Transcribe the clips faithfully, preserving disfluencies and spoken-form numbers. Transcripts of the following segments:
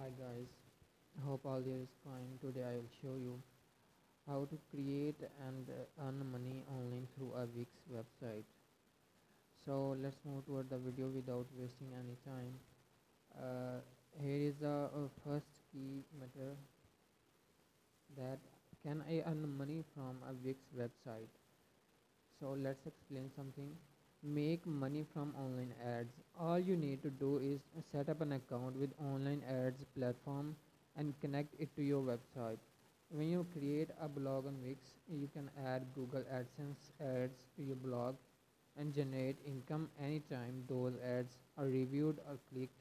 Hi guys, hope all is fine. Today I will show you how to create and uh, earn money online through a Wix website. So let's move toward the video without wasting any time. Uh, Here is the uh, first key matter, that can I earn money from a Wix website? So let's explain something. Make money from online ads. All you need to do is set up an account with online ads platform and connect it to your website. When you create a blog on Wix, you can add Google AdSense ads to your blog and generate income anytime those ads are reviewed or clicked.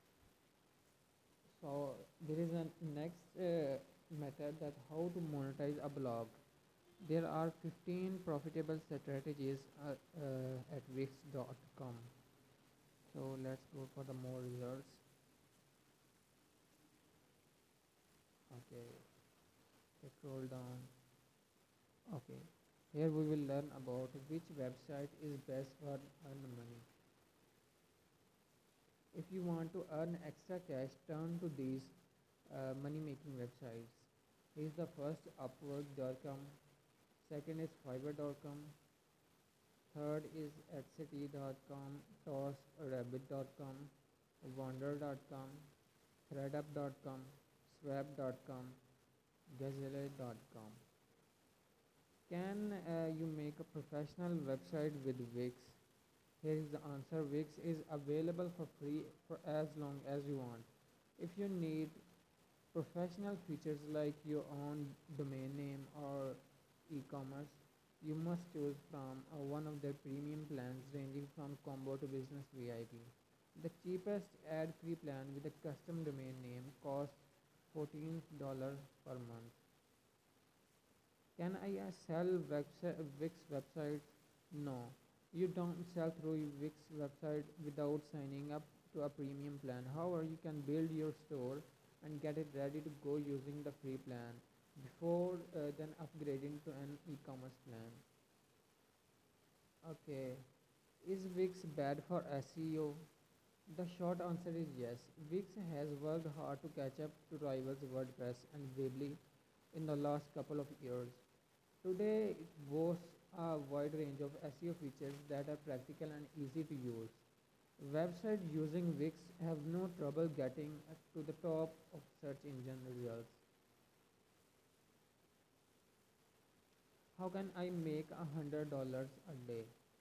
So there is a next uh, method, that how to monetize a blog. There are fifteen profitable strategies uh, uh, at wix dot com. So let's go for the more results. Okay, scroll down. Okay, here we will learn about which website is best for earn money. If you want to earn extra cash, turn to these uh, money making websites. Here is the first, upwork dot com. Second is fiverr dot com. Third is etsy dot com, taskrabbit dot com, wonder dot com, threadup dot com, swap dot com, gazelle dot com. Can uh, you make a professional website with Wix? Here is the answer. Wix is available for free for as long as you want. If you need professional features like your own domain name or e-commerce, you must choose from uh, one of their premium plans ranging from combo to business V I P. The cheapest ad-free plan with a custom domain name costs fourteen dollars per month. Can I uh, sell websi- Wix websites? No, you don't sell through Wix website without signing up to a premium plan. However, you can build your store and get it ready to go using the free plan before uh, then upgrading to an e-commerce plan. Okay, is Wix bad for S E O? The short answer is yes. Wix has worked hard to catch up to rivals WordPress and Weebly in the last couple of years. Today, it boasts a wide range of S E O features that are practical and easy to use. Websites using Wix have no trouble getting to the top of search engine results. How can I make a hundred dollars a day?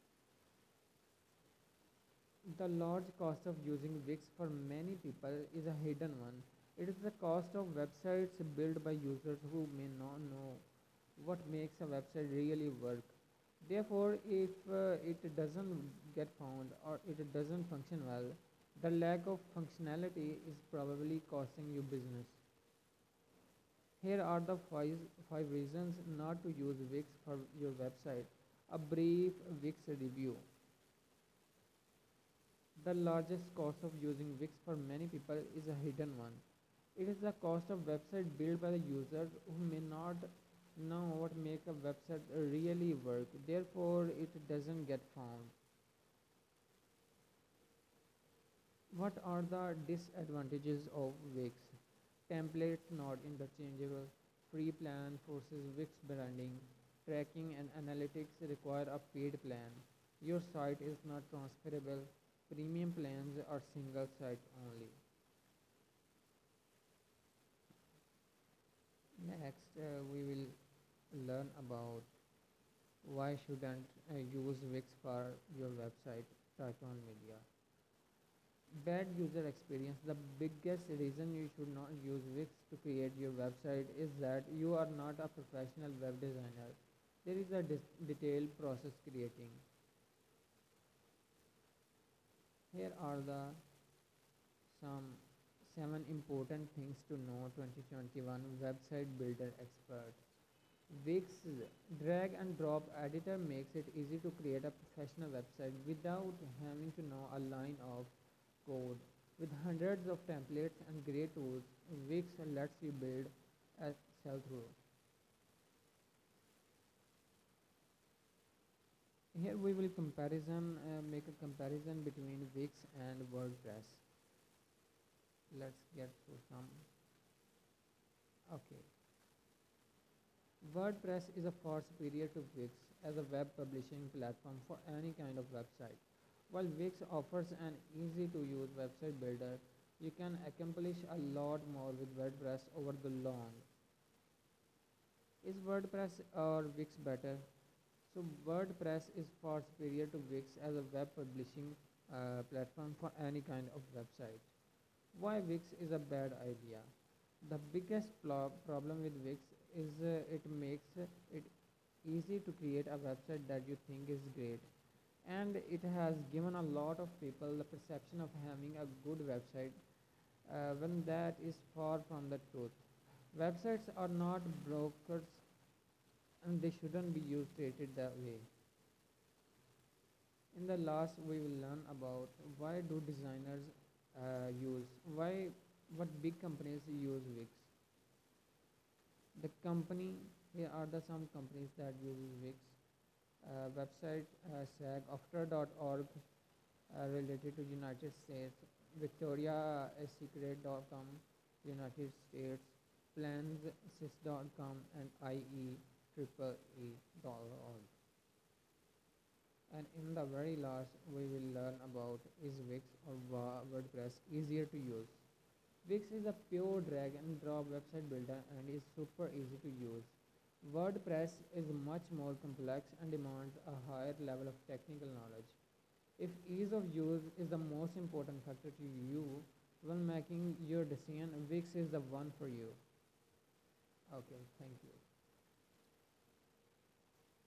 The large cost of using Wix for many people is a hidden one. It is the cost of websites built by users who may not know what makes a website really work. Therefore, if uh, it doesn't get found or it doesn't function well, the lack of functionality is probably costing you business. Here are the five, five reasons not to use Wix for your website. A brief Wix review. The largest cost of using Wix for many people is a hidden one. It is the cost of website built by the user who may not know what makes a website really work. Therefore, it doesn't get found. What are the disadvantages of Wix? Templates not interchangeable. Free plan forces Wix branding. Tracking and analytics require a paid plan. Your site is not transferable. Premium plans are single site only. Next, uh, we will learn about why shouldn't uh, use Wix for your website. Touch on media. Bad user experience. The biggest reason you should not use Wix to create your website is that you are not a professional web designer. There is a dis- detailed process creating. Here are the some seven important things to know twenty twenty-one website builder expert. Wix drag and drop editor makes it easy to create a professional website without having to know a line of code. With hundreds of templates and great tools, Wix lets you build a sell through. Here we will comparison uh, make a comparison between Wix and WordPress. let's get through some. Okay. WordPress is a far superior to Wix as a web publishing platform for any kind of website. While Wix offers an easy to use website builder, you can accomplish a lot more with WordPress over the long. Is WordPress or Wix better? So WordPress is far superior to Wix as a web publishing uh, platform for any kind of website. Why Wix is a bad idea? The biggest plo- problem with Wix is uh, it makes uh, it easy to create a website that you think is great, and it has given a lot of people the perception of having a good website uh, when that is far from the truth. Websites are not brokers, and they shouldn't be used treated that way. In the last, we will learn about why do designers uh, use why what big companies use Wix. The company Here are the some companies that use Wix. Uh, website uh, sag after dot org uh, related to United States, Victoria Secret dot com United States, plansys dot com, and I E triple E dot org. And in the very last, we will learn about is Wix or WordPress easier to use. Wix is a pure drag and drop website builder and is super easy to use. WordPress is much more complex and demands a higher level of technical knowledge. If ease of use is the most important factor to you when making your decision, Wix is the one for you. Okay, thank you.